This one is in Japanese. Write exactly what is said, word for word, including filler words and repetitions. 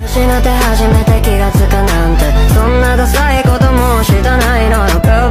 失って初めて気がつくなんて、そんなダサいことも知らないのよ。